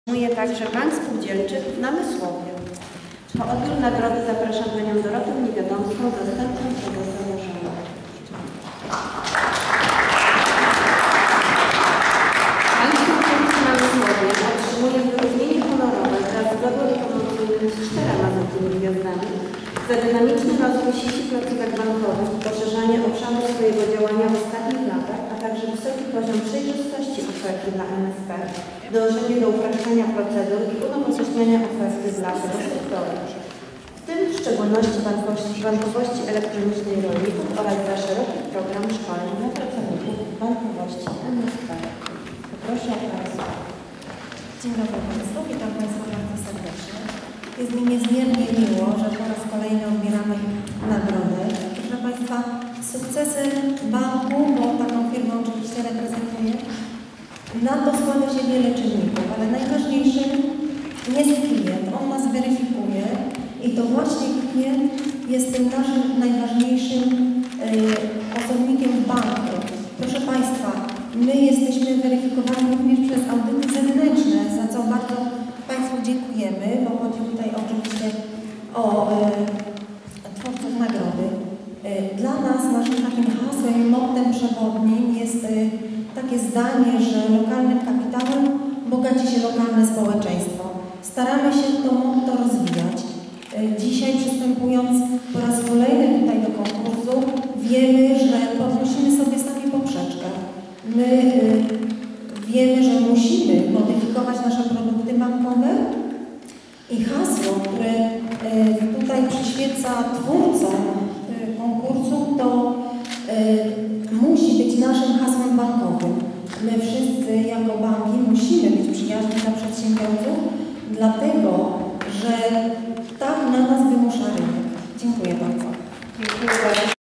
Otrzymuje także Bank Spółdzielczy w Namysłowie. Po odbiór nagrody zapraszam panią Dorotę Niewiadomską, zastępcą prezesa zarządu. Bank Spółdzielczy w Namysłowie otrzymuje wyróżnienie honorowe wraz z godłem promocyjnym z 4 złotymi gwiazdami za dynamiczny rozwój sieci placówek bankowych i poszerzanie obszaru swojego działania w ostatnich latach, a także wysoki poziom przejrzystości oferty dla MSP, dążenie do upraszczania procedur i unowocześniania oferty dla tego sektora, w tym w szczególności bankowości elektronicznej rolników oraz za szeroki program szkoleń dla pracowników bankowości MSP. Proszę o Państwa. Dzień dobry Państwu, witam Państwa bardzo serdecznie. Jest mi niezmiernie miło, że po raz kolejny odbieramy nagrodę. Proszę Państwa, sukcesy banku, bo taką firmę oczywiście reprezentuję, na to składa się wiele czynników, ale najważniejszym jest klient. On nas weryfikuje i to właśnie klient jest tym naszym najważniejszym osobnikiem w banku. Proszę Państwa, my jesteśmy weryfikowani również przez audyty zewnętrzne, za co bardzo Państwu dziękujemy, bo chodzi tutaj oczywiście o twórców nagrody. Dla nas naszym takim hasłem i mottem przewodnim jest takie zdanie, że lokalnym kapitałem bogaci się lokalne społeczeństwo. Staramy się to motto rozwijać. Dzisiaj przystępując po raz kolejny tutaj do konkursu, wiemy, że podnosimy sobie sami poprzeczkę. My wiemy, że musimy modyfikować nasze produkty bankowe i hasło, które tutaj przyświeca twórcom konkursu, to musi być naszym hasłem bankowym. My wszyscy jako banki musimy być przyjaźni dla przedsiębiorców, dlatego że tak na nas wymusza rynek. Dziękuję bardzo. Dziękuję bardzo.